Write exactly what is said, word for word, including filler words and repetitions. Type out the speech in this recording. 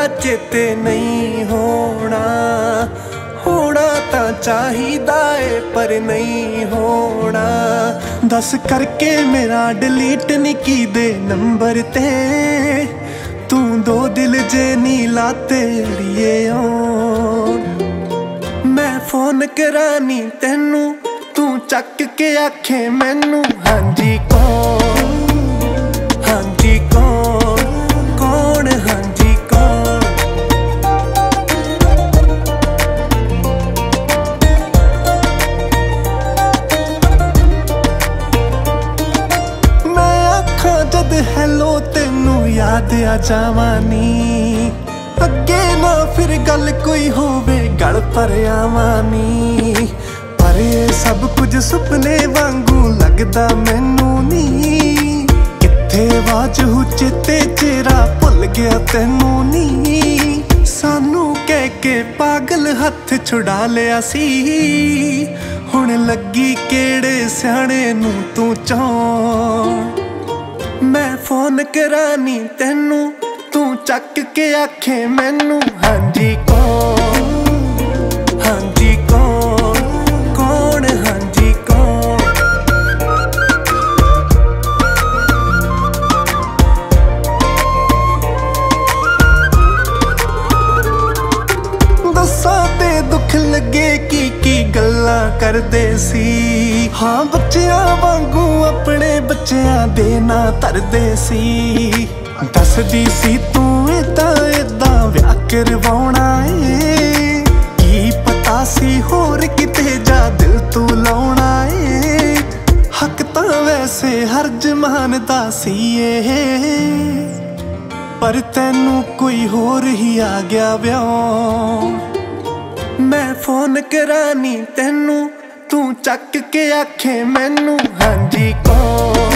चेते नहीं होना, होना तां चाहिदा है पर नहीं होना। दस करके मेरा डिलीट नहीं की दे नंबर ते, तू दो दिल जे नी लाते अड़िए मैं फोन करानी तेनू, तू चक के आखे मैनू हाँ जी कौन, हाँ जी कौन, कौन हाँ जी कौन। मैं आखा जद हैलो तेनू याद आ जावानी, अगे ना फिर गल कोई होवे गल पर आवानी। पर ये सब कुछ सुपने वांगू लगदा मैनू नी, किथे वाजहू चेते चेहरा भुल गया तेनू नी। सानू कह के पागल हथ छुड़ा लिया सी, हुण लगी केड़े सियाणे नू तू चाहण। मैं फोन करानी तेनू, तू चक के आखे मैनू हाँ जी कौन, हाँ जी कौन, कौन हाँ जी कौन। दस्सां ते दुख लगे की की गल्लां करदे सी, हाँ बच्चियां वांगू अपने बच्चियां दे ना तरदे सी। दसदी सी तू इदा इदा व्याह करवाउणा ए, की पता सी होर किते जा दिल तू लाउणा ए। हक तां वैसे हर जमान दा सी ए, पर तैनू कोई होर ही आ गया व्याह। मैं फोन करानी तेनू, तू चक के आखे मैनू हाँ जी कौन।